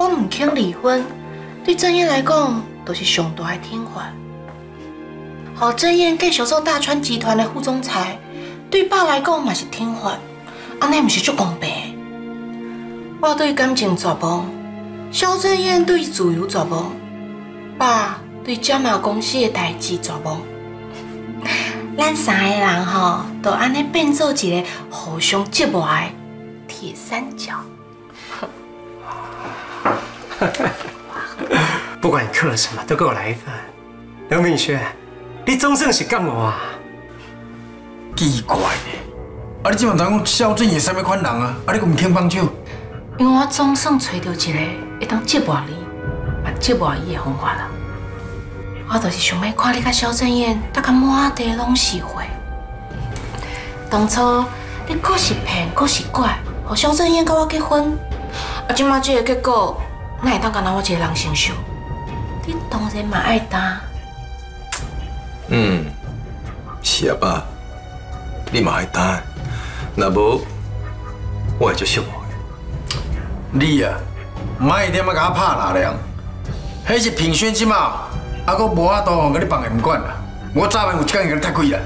我唔肯离婚，对郑燕来讲，就是上大的天罚。互郑燕继续做大川集团的副总裁，对爸来讲嘛是天罚，安尼唔是足公平？我对感情绝望，萧正燕对自由绝望，爸对加码公司的代志绝望。咱三个人吼，都安尼变做一个互相折磨的铁三角。 不管你刻了什么，都给我来一份。梁品轩，你总算是干我啊？ 奇怪呢，你即马讲萧正燕什么款人啊？你佫唔肯帮手？ 因为我总算找到一个会当折磨你、嘛折磨伊的方法啦。我就是想要看你甲萧正燕，大家满地拢是血。当初你搁是骗，搁是拐，互萧正燕甲我结婚，即马这个结果，哪会当干那我一个人承受？你当然嘛爱担。 是啊，爸，你嘛爱担，若无我会足寂寞的。你啊，莫一点仔甲我拍拉凉，迄是平轩即马，还佫无法度甲你放下唔管啦。我早晚有一天会甲你踢开啦。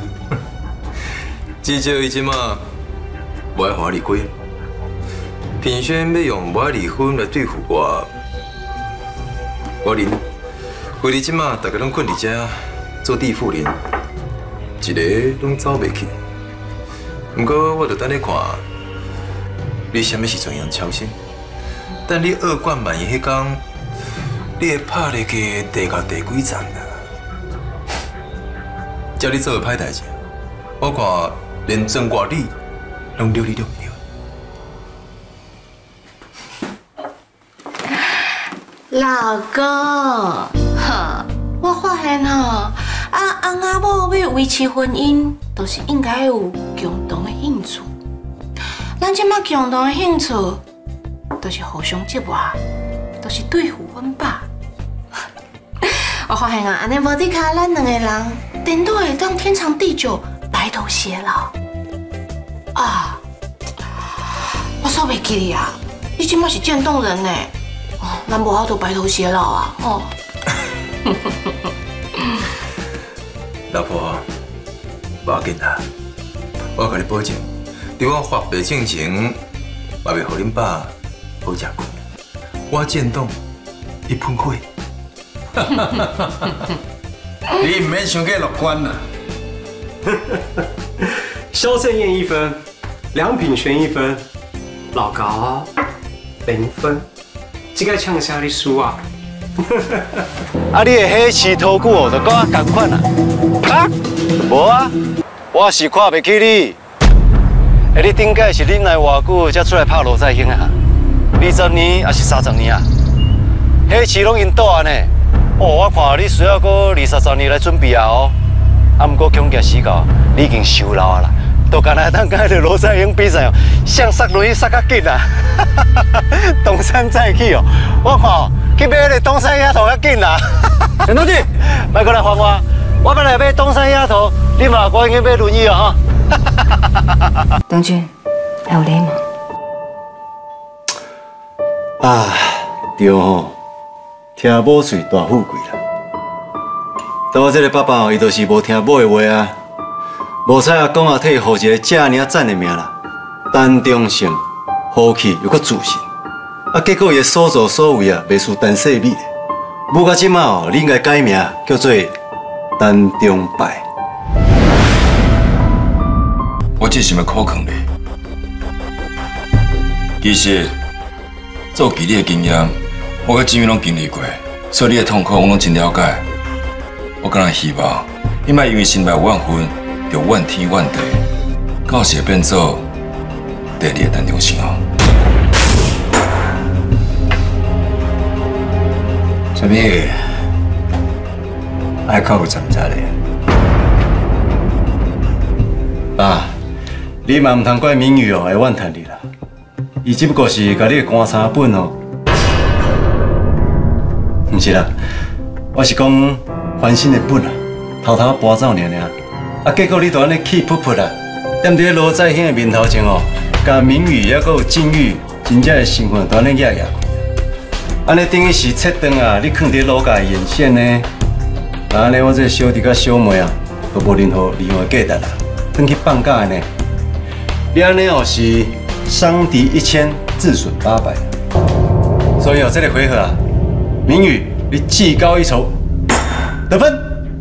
至少伊即马无爱互我离开。平轩要用无爱离婚来对付我，我忍。为你即马大家拢困伫遮做地富人，一个拢走袂去。不过我就等你看，你什么时阵用超生？等你恶贯满盈迄天，你会拍入去地到第几站啦？叫你做个歹代志，我看连曾国礼拢溜你溜不溜。 老公，我发现翁仔某要维持婚姻，都是应该有共同的兴趣。咱即马共同的兴趣，都是互相折磨，都是对付阮爸。我发现安尼无底卡，咱两个人顶多会当天长地久，白头偕老。我煞袂记你啊！你即马是渐冻人呢。咱无法度白头偕老啊！ 老婆，无要紧啦，我甲你保证，伫我发白进前，嘛袂互恁爸好食苦。我渐冻，伊喷火。你唔免想过乐观啦。 萧正燕1分，梁品轩1分，老高0分。这个呛啥你输啊？ 你的火气头骨就跟我同款啊？无啊，我是看袂起你。你顶届是忍耐偌久才出来拍罗再兴啊？20年还是30年啊？火气拢因倒呢。我看你需要搁20-30年来准备啊哦。不过恐惊死到，你已经收老啊啦。都干那当甲迄个罗再兴比赛哦，像杀轮椅杀较紧啊！东山再起哦，我看哦，去买迄个东山丫头较紧啦。陈同志，莫过来烦我，我本来买东山丫头，你嘛我已经买轮椅了哈。 东俊，还有礼貌。 对吼，听某嘴大富贵啦。但我这个爸爸哦，伊就是无听某的话啊。无彩阿公啊，替伊护一个这尔赞的名啦，单忠诚、豪气又搁自信，结果伊的所作所为啊，袂输陈世美。母到即马哦，你应该改名叫做陈忠败。 我只是要考劝你，其实做记者的经验，我甲志明拢经历过，所以你的痛苦我拢真了解。我敢若希望你莫因为心怀怨恨。就怨天怨地，到时会变做第2个陈忠诚哦。 什么？爱靠有站在嘞？ 爸，你嘛唔通怪明宇哦，会怨叹你啦。伊只不过是甲你的棺材本哦。唔是啦，我是讲翻新的本啊，偷偷搬走尔尔。结果你都安尼气噗噗啦，踮伫罗再兴的面头前哦，甲明宇还有静玉真正的身份都安尼压压。 安尼等于是切断啊！你放伫老家沿线呢？安尼我这小弟甲小妹啊，都无任何利用的价值啦，转去放假的呢。你安尼哦是伤敌1000，自损800。所以哦，这个回合啊，明宇你技高一筹，得分。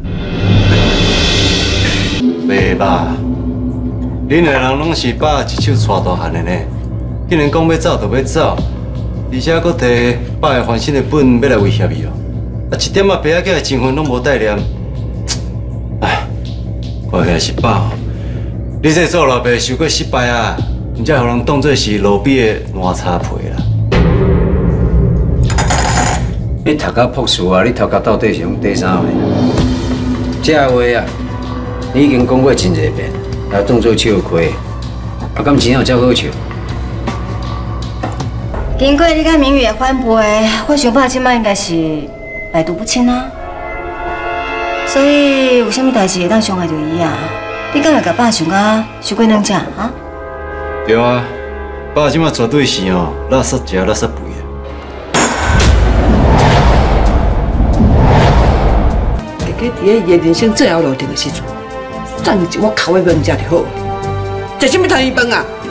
袂吧？恁两人拢是爸一手带大汉的呢，竟然讲要走就要走，而且搁摕爸的翻身的本要来威胁伊哦，啊一点仔白仔囝的情分拢无带念。唉，看起来是爸哦，你这做老爸受过失败啊，唔才互人当作是路边的烂叉皮啦。 你读到朴素啊！你头壳到底是用第啥话？这话啊，你已经讲过真侪遍，也当作笑亏，啊，敢真有遮好笑？ 经过你甲明宇的反背，我想爸即摆应该是百毒不侵啊。所以有啥物代志会当伤害到伊啊？你敢会甲爸想啊伤过两只啊？ 对啊，爸即马绝对是哦，垃圾食垃圾肥的。 大家伫咧伊的人生最后路程的时阵，赚一碗口的饭食就好。食什么汤圆饭啊？